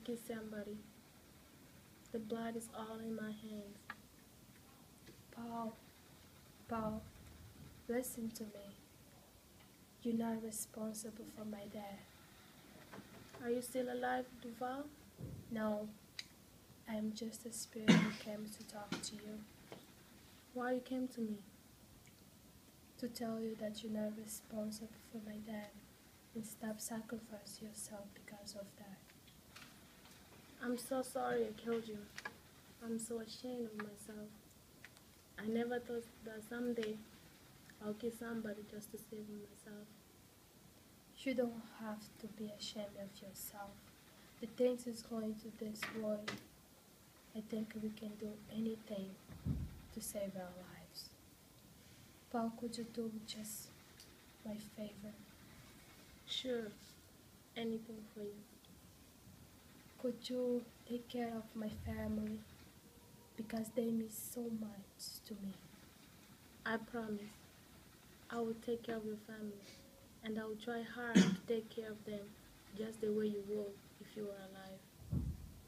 kiss somebody. The blood is all in my hands. Paul, Paul, listen to me. You're not responsible for my dad. Are you still alive, Duval? No, I am just a spirit who came to talk to you. Why you came to me? To tell you that you're not responsible for my dad and stop sacrificing yourself because of that. I'm so sorry I killed you. I'm so ashamed of myself. I never thought that someday I'll kill somebody just to save myself. You don't have to be ashamed of yourself. The things is going to this world. I think we can do anything to save our lives. Paul, could you do just my favor? Sure, anything for you. Could you take care of my family? Because they mean so much to me. I promise. I will take care of your family, and I will try hard to take care of them just the way you would if you were alive.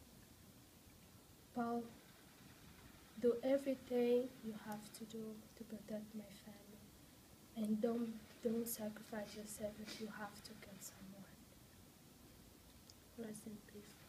Paul, do everything you have to do to protect my family. And don't sacrifice yourself if you have to kill someone. Rest in peace.